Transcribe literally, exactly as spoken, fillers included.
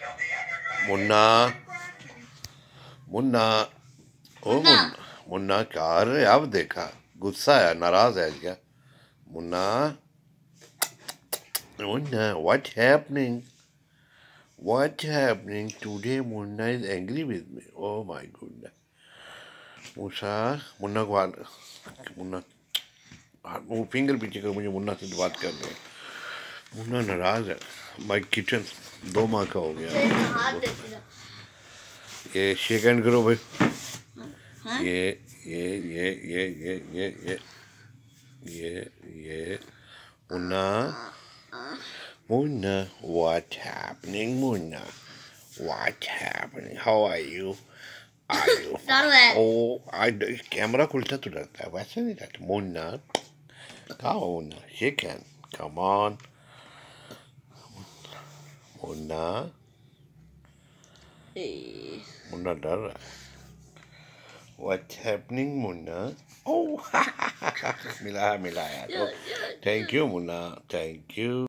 मुन्ना मुन्ना ओ मुन्ना मुन्ना क्या रे अब देखा गुस्सा है नाराज है क्या Munna Munna what happening what happening today Munna is angry with me oh my goodness मूसा मुन्ना को हाथ मुन्ना वो फिंगर पीछे कर मुझे मुन्ना से बात करनी है मुन्ना नाराज है माय किटन दो माह का हो गया ये शेक हैंड करो भाई ये ये ये ये ये ये ये ये ये Munna Munna what happening Munna what happening how are you are you oh I camera खुलता तो डरता है वैसे नहीं डरता मुन्ना कहाँ हो Munna shake hand come on Munna Munna डर रहा है What's happening मुन्ना oh मिला मिला यार thank you Munna thank you